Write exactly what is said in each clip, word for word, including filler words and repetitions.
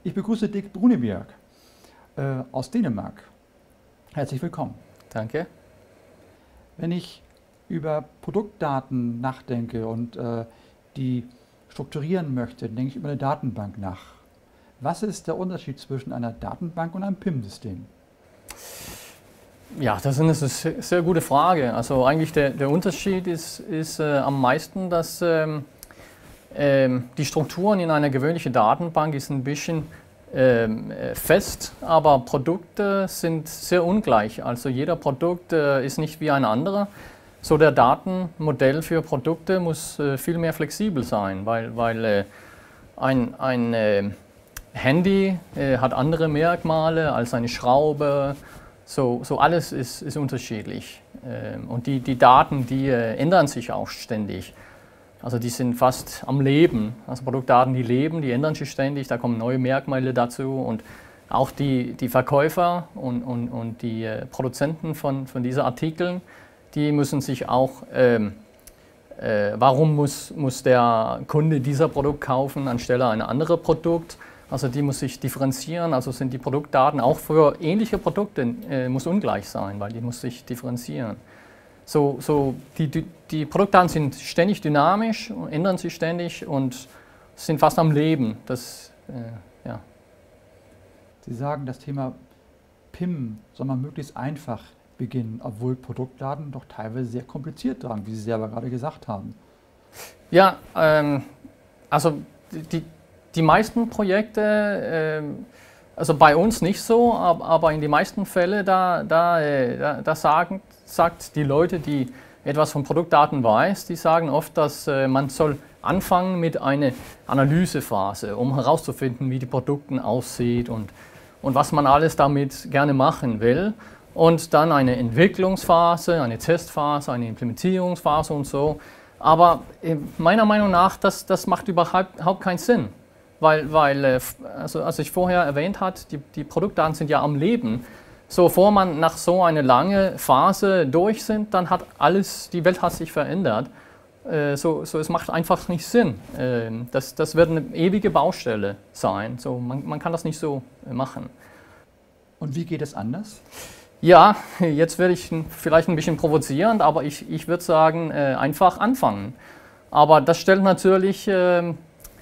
Ich begrüße Dick Brunebjerg äh, aus Dänemark. Herzlich willkommen. Danke. Wenn ich über Produktdaten nachdenke und äh, die strukturieren möchte, denke ich über eine Datenbank nach. Was ist der Unterschied zwischen einer Datenbank und einem P I M-System? Ja, das ist eine sehr gute Frage. Also eigentlich der, der Unterschied ist, ist äh, am meisten, dass ähm, ähm, die Strukturen in einer gewöhnlichen Datenbank ist ein bisschen ähm, fest, aber Produkte sind sehr ungleich. Also jeder Produkt äh, ist nicht wie ein anderer. So der Datenmodell für Produkte muss äh, viel mehr flexibel sein, weil, weil äh, ein, ein äh, Handy äh, hat andere Merkmale als eine Schraube. So, so alles ist, ist unterschiedlich. Ähm, und die, die Daten, die äh, ändern sich auch ständig. Also die sind fast am Leben. Also Produktdaten, die leben, die ändern sich ständig, da kommen neue Merkmale dazu. Und auch die, die Verkäufer und, und, und die äh, Produzenten von, von diesen Artikeln, die müssen sich auch, ähm, äh, warum muss, muss der Kunde dieser Produkt kaufen anstelle ein anderes Produkt? Also die muss sich differenzieren, also sind die Produktdaten auch für ähnliche Produkte äh, muss ungleich sein, weil die muss sich differenzieren. So, so die, die, die Produktdaten sind ständig dynamisch, ändern sich ständig und sind fast am Leben. Das, äh, ja. Sie sagen, das Thema P I M soll man möglichst einfach beginnen, obwohl Produktdaten doch teilweise sehr kompliziert sind, wie Sie selber gerade gesagt haben. Ja, ähm, also die Die meisten Projekte, äh, also bei uns nicht so, aber, aber in den meisten Fällen, da, da, da, da sagen, sagt die Leute, die etwas von Produktdaten weiß, die sagen oft, dass äh, man soll anfangen mit einer Analysephase, um herauszufinden, wie die Produkte aussieht und, und was man alles damit gerne machen will. Und dann eine Entwicklungsphase, eine Testphase, eine Implementierungsphase und so. Aber äh, meiner Meinung nach, das, das macht überhaupt, überhaupt keinen Sinn. Weil, weil also als ich vorher erwähnt habe, die, die Produktdaten sind ja am Leben. So, bevor man nach so einer langen Phase durch sind, dann hat alles, die Welt hat sich verändert. Äh, so, so, es macht einfach nicht Sinn. Äh, das, das wird eine ewige Baustelle sein. So, man, man kann das nicht so machen. Und wie geht es anders? Ja, jetzt werde ich vielleicht ein bisschen provozierend, aber ich, ich würde sagen, äh, einfach anfangen. Aber das stellt natürlich äh,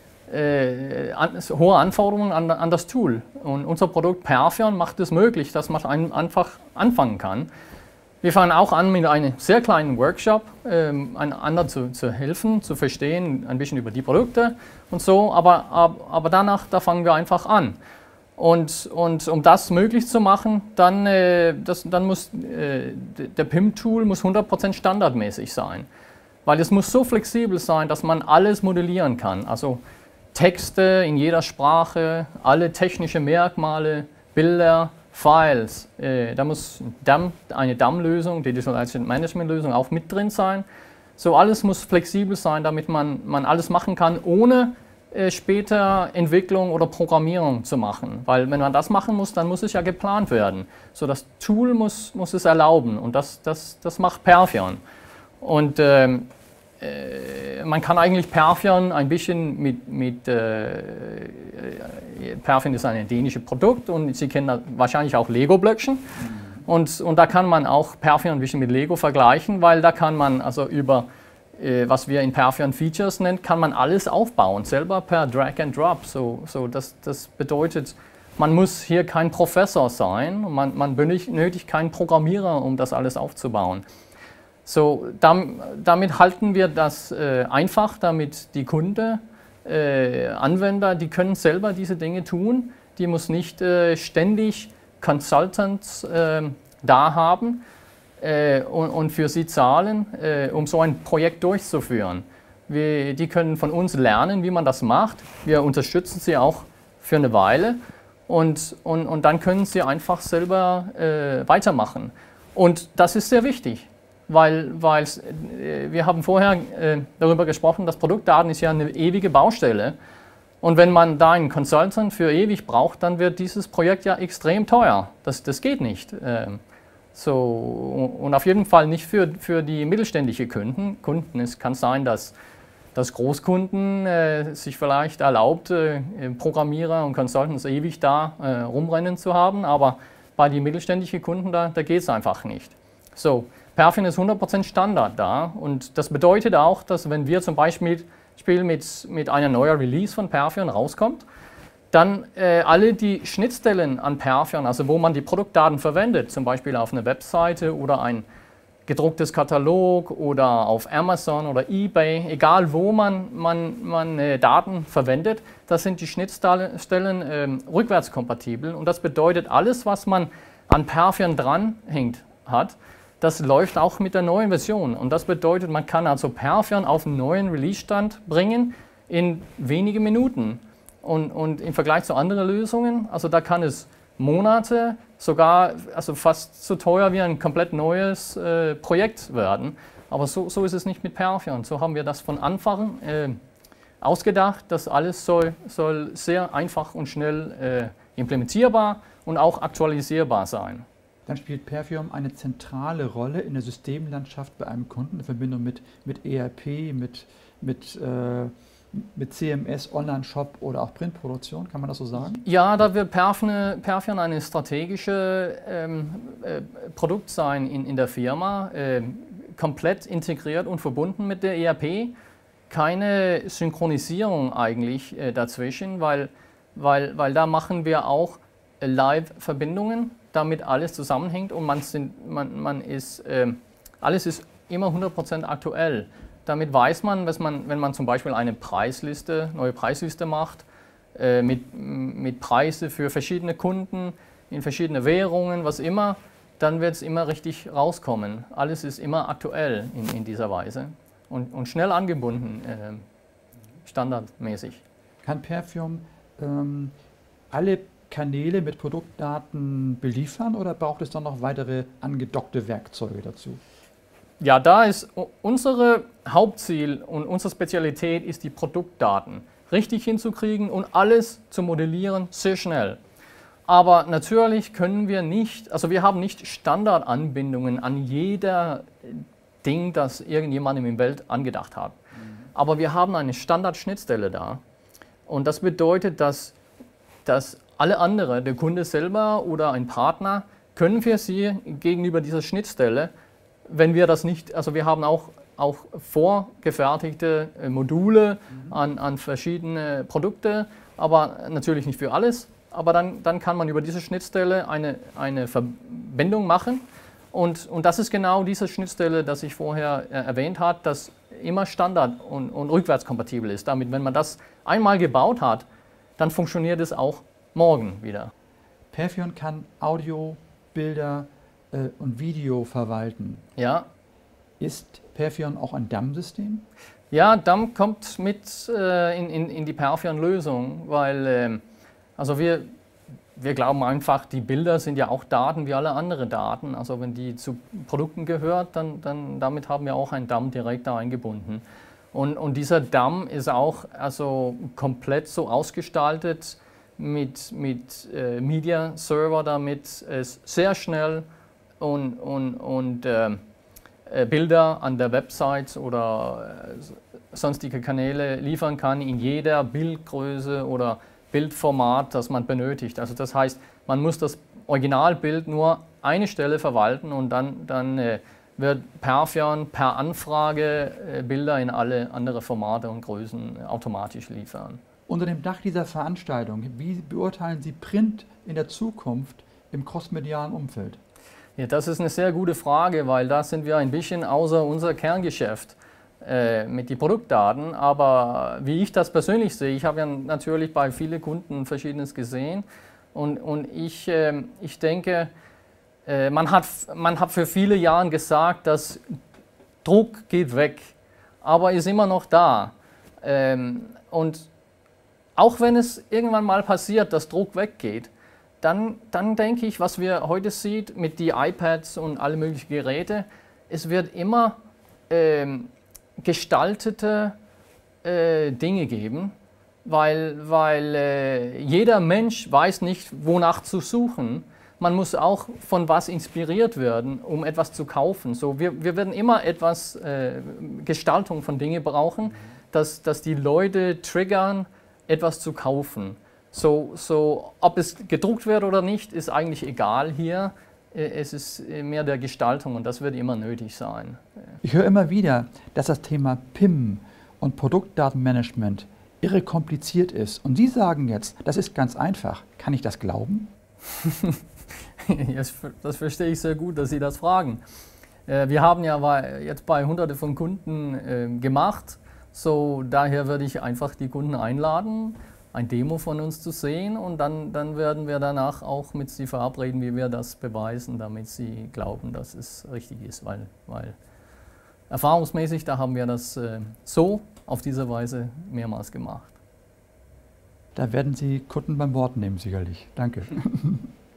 Äh, an, hohe Anforderungen an, an das Tool. Und unser Produkt Perfion macht es möglich, dass man ein, einfach anfangen kann. Wir fangen auch an mit einem sehr kleinen Workshop, ähm, anderen zu, zu helfen, zu verstehen, ein bisschen über die Produkte und so, aber, aber, aber danach, da fangen wir einfach an. Und, und um das möglich zu machen, dann, äh, das, dann muss äh, der P I M-Tool muss hundert Prozent standardmäßig sein. Weil es muss so flexibel sein, dass man alles modellieren kann. Also Texte in jeder Sprache, alle technischen Merkmale, Bilder, Files. Äh, da muss D A M, eine D A M-Lösung, Digital Asset Management-Lösung auch mit drin sein. So alles muss flexibel sein, damit man, man alles machen kann, ohne äh, später Entwicklung oder Programmierung zu machen. Weil wenn man das machen muss, dann muss es ja geplant werden. So das Tool muss, muss es erlauben und das, das, das macht Perfion. Und ähm, man kann eigentlich Perfion ein bisschen mit, mit äh, Perfion ist ein dänisches Produkt und Sie kennen wahrscheinlich auch Lego-Blöckchen. Mhm. Und, und da kann man auch Perfion ein bisschen mit Lego vergleichen, weil da kann man also über, äh, was wir in Perfion Features nennen, kann man alles aufbauen, selber per Drag and Drop. So, so das, das bedeutet, man muss hier kein Professor sein, man, man benötigt keinen Programmierer, um das alles aufzubauen. So, damit halten wir das äh, einfach, damit die Kunden, äh, Anwender, die können selber diese Dinge tun. Die muss nicht äh, ständig Consultants äh, da haben äh, und, und für sie zahlen, äh, um so ein Projekt durchzuführen. Wir, die können von uns lernen, wie man das macht. Wir unterstützen sie auch für eine Weile und, und, und dann können sie einfach selber äh, weitermachen. Und das ist sehr wichtig. Weil, weil äh, wir haben vorher äh, darüber gesprochen, dass Produktdaten ist ja eine ewige Baustelle. Und wenn man da einen Consultant für ewig braucht, dann wird dieses Projekt ja extrem teuer. Das, das geht nicht. Ähm, so, und auf jeden Fall nicht für, für die mittelständischen Kunden. Kunden. Es kann sein, dass dass Großkunden äh, sich vielleicht erlaubt, äh, Programmierer und Consultants ewig da äh, rumrennen zu haben, aber bei den mittelständischen Kunden, da, da geht es einfach nicht. So, Perfion ist hundert Prozent Standard da und das bedeutet auch, dass wenn wir zum Beispiel mit, mit einer neuen Release von Perfion rauskommt, dann äh, alle die Schnittstellen an Perfion, also wo man die Produktdaten verwendet, zum Beispiel auf einer Webseite oder ein gedrucktes Katalog oder auf Amazon oder eBay, egal wo man, man, man äh, Daten verwendet, das sind die Schnittstellen äh, rückwärtskompatibel und das bedeutet, alles, was man an Perfion dranhängt hat, das läuft auch mit der neuen Version und das bedeutet, man kann also Perfion auf einen neuen Release-Stand bringen in wenige Minuten und, und im Vergleich zu anderen Lösungen, also da kann es Monate, sogar also fast so teuer wie ein komplett neues äh, Projekt werden. Aber so, so ist es nicht mit Perfion. So haben wir das von Anfang äh, ausgedacht. Das alles soll, soll sehr einfach und schnell äh, implementierbar und auch aktualisierbar sein. Dann spielt Perfion eine zentrale Rolle in der Systemlandschaft bei einem Kunden in Verbindung mit, mit E R P, mit, mit äh mit C M S, Online-Shop oder auch Printproduktion, kann man das so sagen? Ja, da wird Perfion, Perfion eine strategische ähm, äh, Produkt sein in, in der Firma, äh, komplett integriert und verbunden mit der E R P. Keine Synchronisierung eigentlich äh, dazwischen, weil, weil, weil da machen wir auch äh, Live-Verbindungen, damit alles zusammenhängt und man, sind, man, man ist, äh, alles ist immer hundert Prozent aktuell. Damit weiß man, dass man, wenn man zum Beispiel eine Preisliste, neue Preisliste macht, äh, mit, mit Preise für verschiedene Kunden, in verschiedene Währungen, was immer, dann wird es immer richtig rauskommen. Alles ist immer aktuell in, in dieser Weise und, und schnell angebunden, äh, standardmäßig. Kann Perfion ähm, alle Kanäle mit Produktdaten beliefern oder braucht es dann noch weitere angedockte Werkzeuge dazu? Ja, da ist unser Hauptziel und unsere Spezialität ist, die Produktdaten richtig hinzukriegen und alles zu modellieren sehr schnell. Aber natürlich können wir nicht, also wir haben nicht Standardanbindungen an jeder Ding, das irgendjemand im Welt angedacht hat. Mhm. Aber wir haben eine Standardschnittstelle da und das bedeutet, dass, dass alle anderen, der Kunde selber oder ein Partner, können wir sie gegenüber dieser Schnittstelle, wenn wir das nicht, also wir haben auch, auch vorgefertigte Module mhm. an, an verschiedene Produkte, aber natürlich nicht für alles. Aber dann, dann kann man über diese Schnittstelle eine, eine Verbindung machen. Und, und das ist genau diese Schnittstelle, die ich vorher äh, erwähnt habe, das immer Standard und, und rückwärtskompatibel ist. Damit, wenn man das einmal gebaut hat, dann funktioniert es auch morgen wieder. Perfion kann Audio, Bilder äh, und Video verwalten. Ja. Ist Perfion auch ein D A M-System? Ja, D A M kommt mit äh, in, in, in die Perfion-Lösung, weil äh, also wir, wir glauben einfach, die Bilder sind ja auch Daten wie alle anderen Daten. Also wenn die zu Produkten gehört, dann, dann damit haben wir auch ein D A M direkt da eingebunden. Und, und dieser D A M ist auch also komplett so ausgestaltet mit, mit äh, Media Server, damit es sehr schnell und, und, und äh, Bilder an der Website oder äh, sonstige Kanäle liefern kann in jeder Bildgröße oder Bildformat, das man benötigt. Also das heißt, man muss das Originalbild nur eine Stelle verwalten und dann, dann äh, wird Perfion per Anfrage äh, Bilder in alle andere Formate und Größen automatisch liefern. Unter dem Dach dieser Veranstaltung, wie beurteilen Sie Print in der Zukunft im crossmedialen Umfeld? Ja, das ist eine sehr gute Frage, weil da sind wir ein bisschen außer unser Kerngeschäft äh, mit den Produktdaten. Aber wie ich das persönlich sehe, ich habe ja natürlich bei vielen Kunden Verschiedenes gesehen und, und ich, äh, ich denke, äh, man, hat, man hat für viele Jahre gesagt, dass Druck geht weg, aber ist immer noch da. Ähm, und auch wenn es irgendwann mal passiert, dass Druck weggeht, Dann, dann denke ich, was wir heute sehen mit den iPads und alle möglichen Geräte, es wird immer ähm, gestaltete äh, Dinge geben, weil, weil äh, jeder Mensch weiß nicht, wonach zu suchen. Man muss auch von was inspiriert werden, um etwas zu kaufen. So, wir, wir werden immer etwas äh, Gestaltung von Dingen brauchen, dass, dass die Leute triggern, etwas zu kaufen. So, so, ob es gedruckt wird oder nicht, ist eigentlich egal hier. Es ist mehr der Gestaltung und das wird immer nötig sein. Ich höre immer wieder, dass das Thema P I M und Produktdatenmanagement irre kompliziert ist. Und Sie sagen jetzt, das ist ganz einfach. Kann ich das glauben? Das verstehe ich sehr gut, dass Sie das fragen. Wir haben ja jetzt bei Hunderte von Kunden gemacht. So, daher würde ich einfach die Kunden einladen, ein Demo von uns zu sehen und dann, dann werden wir danach auch mit Sie verabreden, wie wir das beweisen, damit Sie glauben, dass es richtig ist. Weil, weil erfahrungsmäßig, da haben wir das äh, so auf diese Weise mehrmals gemacht. Da werden Sie Kunden beim Wort nehmen, sicherlich. Danke.